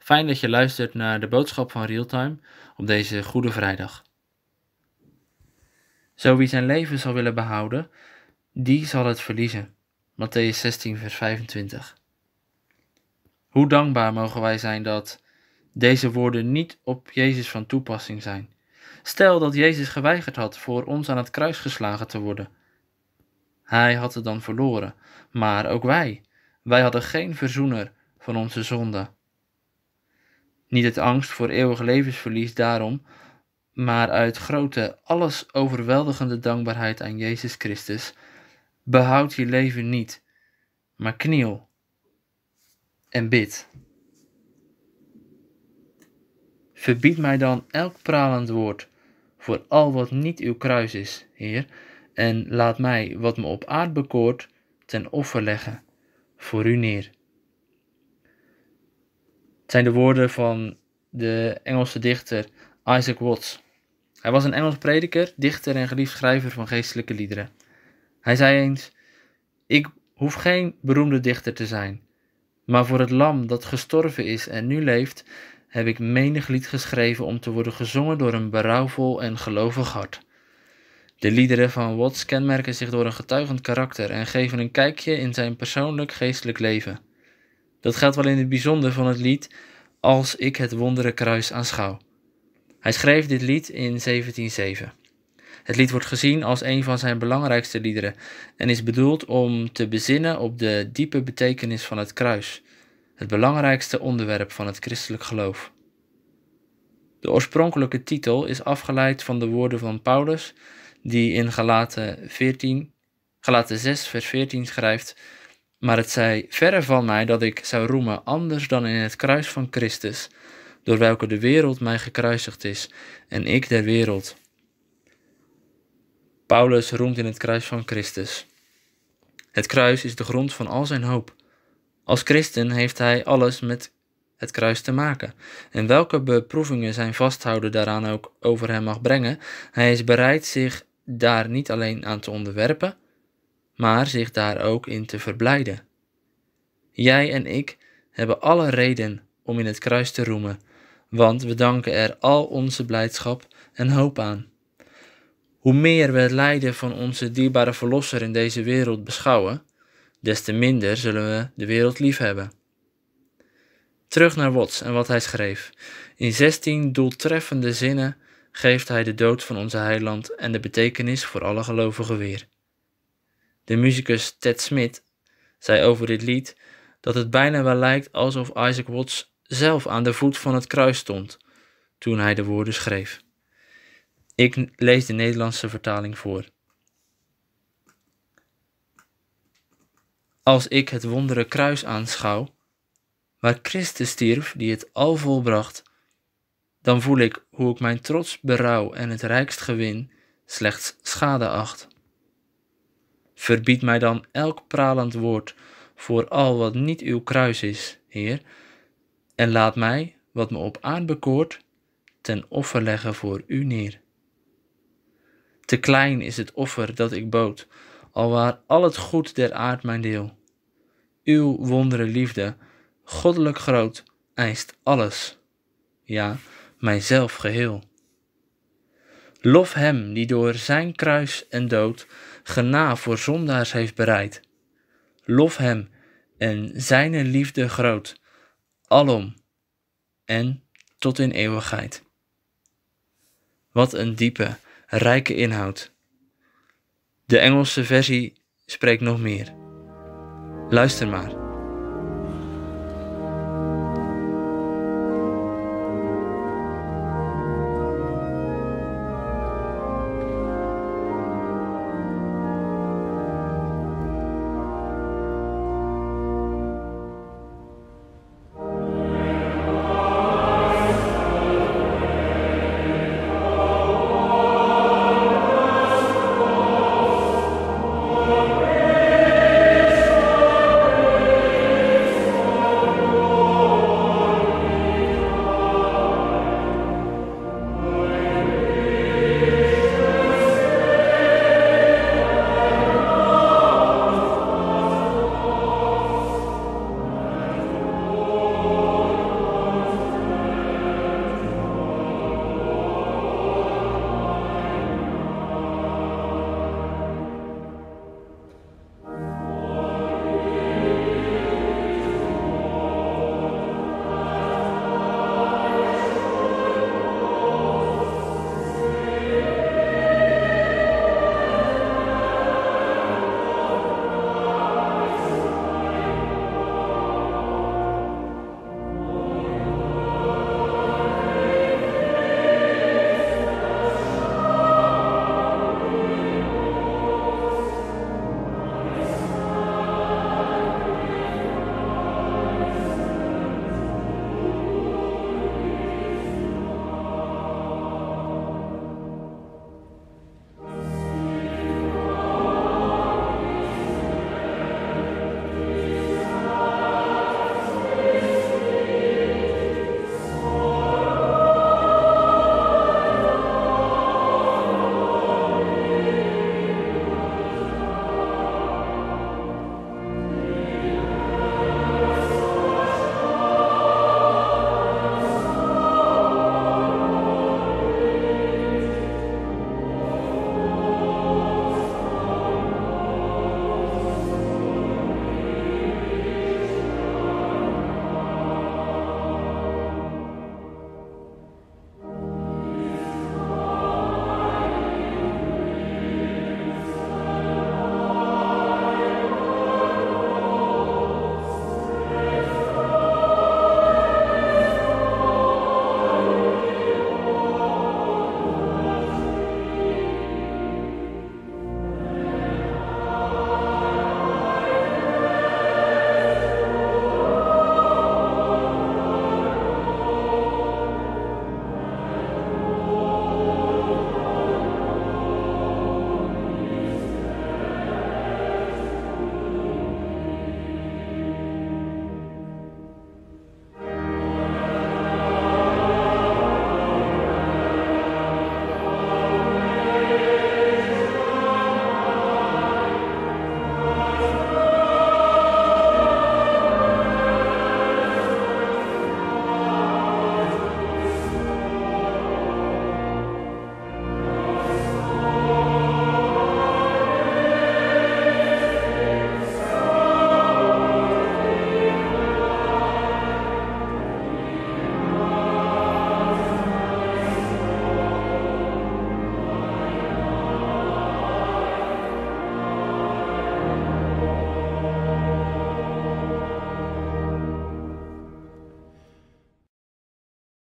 Fijn dat je luistert naar de boodschap van Realtime op deze Goede Vrijdag. Zo wie zijn leven zal willen behouden, die zal het verliezen. Mattheüs 16 vers 25. Hoe dankbaar mogen wij zijn dat deze woorden niet op Jezus van toepassing zijn. Stel dat Jezus geweigerd had voor ons aan het kruis geslagen te worden. Hij had het dan verloren, maar ook wij hadden geen verzoener van onze zonde. Niet uit angst voor eeuwig levensverlies daarom, maar uit grote, alles overweldigende dankbaarheid aan Jezus Christus. Behoud je leven niet, maar kniel en bid. Verbied mij dan elk pralend woord voor al wat niet uw kruis is, Heer, en laat mij, wat me op aard bekoort, ten offer leggen voor u neer. Het zijn de woorden van de Engelse dichter Isaac Watts. Hij was een Engels prediker, dichter en geliefd schrijver van geestelijke liederen. Hij zei eens: ik hoef geen beroemde dichter te zijn, maar voor het lam dat gestorven is en nu leeft, heb ik menig lied geschreven om te worden gezongen door een berouwvol en gelovig hart. De liederen van Watts kenmerken zich door een getuigend karakter en geven een kijkje in zijn persoonlijk geestelijk leven. Dat geldt wel in het bijzonder van het lied Als ik het wondere kruis aanschouw. Hij schreef dit lied in 1707. Het lied wordt gezien als een van zijn belangrijkste liederen en is bedoeld om te bezinnen op de diepe betekenis van het kruis, het belangrijkste onderwerp van het christelijk geloof. De oorspronkelijke titel is afgeleid van de woorden van Paulus, die in Galaten 6 vers 14 schrijft: maar het zij verre van mij dat ik zou roemen anders dan in het kruis van Christus, door welke de wereld mij gekruisigd is en ik der wereld. Paulus roemt in het kruis van Christus. Het kruis is de grond van al zijn hoop. Als christen heeft hij alles met het kruis te maken. En welke beproevingen zijn vasthouden daaraan ook over hem mag brengen, hij is bereid zich daar niet alleen aan te onderwerpen, maar zich daar ook in te verblijden. Jij en ik hebben alle reden om in het kruis te roemen, want we danken er al onze blijdschap en hoop aan. Hoe meer we het lijden van onze dierbare Verlosser in deze wereld beschouwen, des te minder zullen we de wereld lief hebben. Terug naar Watts en wat hij schreef. In 16 doeltreffende zinnen geeft hij de dood van onze heiland en de betekenis voor alle gelovigen weer. De muzikus Ted Smith zei over dit lied dat het bijna wel lijkt alsof Isaac Watts zelf aan de voet van het kruis stond toen hij de woorden schreef. Ik lees de Nederlandse vertaling voor. Als ik het wondere kruis aanschouw, waar Christus stierf die het al volbracht, dan voel ik hoe ik mijn trots berouw en het rijkst gewin slechts schade acht. Verbied mij dan elk pralend woord voor al wat niet uw kruis is, Heer, en laat mij, wat me op aard bekoort, ten offer leggen voor u neer. Te klein is het offer dat ik bood, alwaar al het goed der aard mijn deel. Uw wondere liefde, goddelijk groot, eist alles, ja, mijzelf geheel. Lof hem die door zijn kruis en dood genade voor zondaars heeft bereid. Lof hem en zijne liefde groot, alom en tot in eeuwigheid. Wat een diepe, rijke inhoud. De Engelse versie spreekt nog meer. Luister maar.